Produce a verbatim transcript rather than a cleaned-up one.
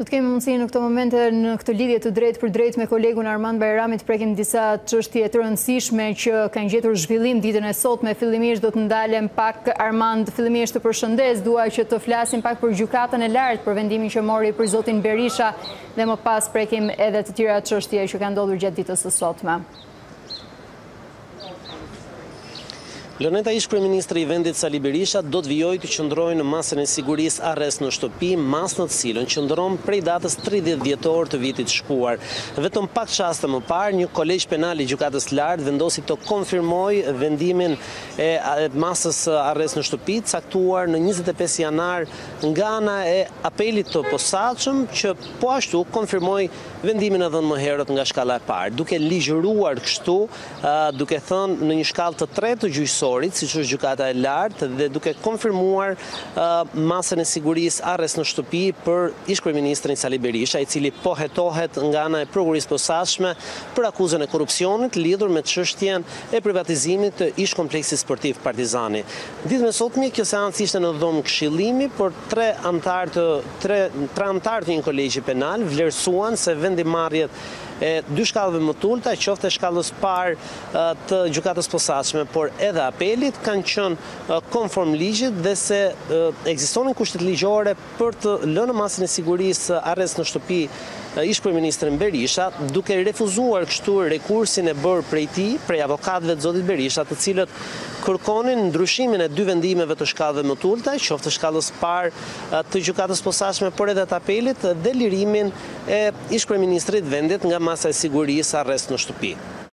Do të kemi mundësi në këto momente në këtë lidhje të drejtë për drejtë me kolegun Armand Bajrami të prekim disa çështje të rëndësishme që kanë gjetur zhvillim ditën e sotme. Fillimisht do të ndalem pak Armand, fillimisht të përshëndes, dua që të flasim pak për gjykatën e lartë, për vendimin që mori për zotin Berisha dhe më pas prekim edhe të tjera çështje që kanë ndodhur gjatë ditës së sotme. Lëneta ish kryeministri i vendit Sali Berisha do të vijojë të qëndrojë në masën e sigurisë arrest në shtëpi, masë në të cilën qëndron prej datës tridhjetë dhjetor të vitit shkuar. Vetëm pak çaste më parë, një kolegj penal i Gjykatës Lartë vendosi të konfirmojë vendimin e masës arrest në shtëpi, caktuar në njëzet e pesë janar nga ana e apelit të posaçëm, që po ashtu konfirmoi vendimin e dhënë më herët nga shkalla e parë, duke ligjëruar kështu, duke thënë në një shkallë të tretë të gjyqësorit, siç është Gjykata e Lartë, dhe duke konfirmuar uh, masën e sigurisë arrest në shtëpi për ish kryeministrin Sali Berisha, i cili po hetohet nga ana e prokurisë posaçme për akuzën e korrupsionit lidhur me çështjen e privatizimit të ish kompleksit sportiv Partizani. Ditën e sotme kjo seancë ishte në dhomë këshillimi, por tre antar të tre, tre antar të një kolegji penal vlerësuan se vendimarrjet e dy shkallëve më të ulta, qoftë e shkallës parë të gjykatës posaçme, por edhe apelit, kanë qenë konform ligjit dhe se ekzistonin kushtet ligjore për të lënë masën e sigurisë arrest në shtëpi ish kryeministrin Berisha, duke refuzuar kështu rekursin e bërë prej tij, prej avokatëve të zotit Berisha, të cilët kërkonin ndryshimin e dy vendimeve të shkallëve më të ulta, qoftë shkallës parë të gjykatës posaçme, por edhe të apelit, dhe lirimin e ish kryeministrit vendit nga masa e sigurisë arrest në shtëpi.